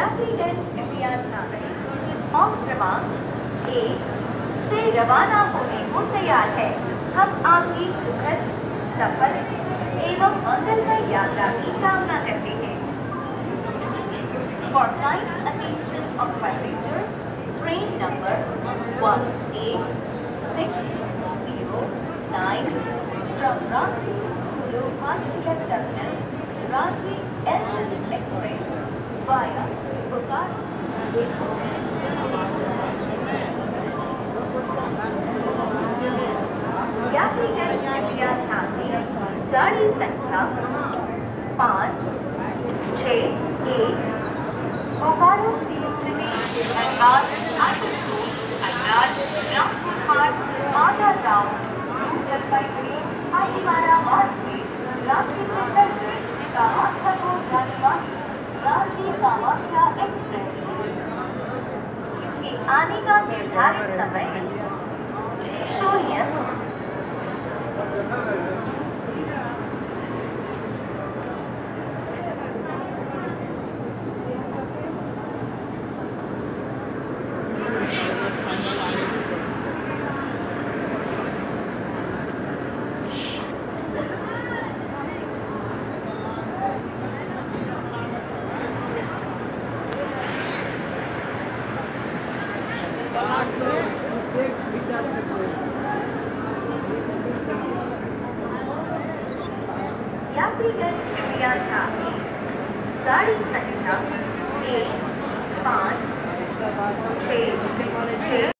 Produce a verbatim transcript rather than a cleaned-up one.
यात्रीगण कृपया ध्यान रखें। और क्रमांक एक से रवाना होने को तैयार है। हम आपकी सुखद, सफल एवं मंगलमय यात्रा की कामना करते हैं। For kind attention of passengers, train number one eight six zero nine from Ranchi to Lokmanya Terminal, Ranchi Elgin Express via Bokaro. यात्रीगण कृपया ध्यान दें। गाड़ी संख्या पाँच छः एक बोकारो सीएसटी में आज आठवीं अड्डार रामपुर मार्ग माता टाउन जलपाईगुड़ी हाजीवाड़ा मार्ग से रांची से चलकर कामाख्या को जाने वाली रांची कामाख्या एक्सप्रेस के आने का निर्धारित समय शून्य यात्रीगण कृपया ध्यान दें। गाड़ी संख्या एक पाँच छः छः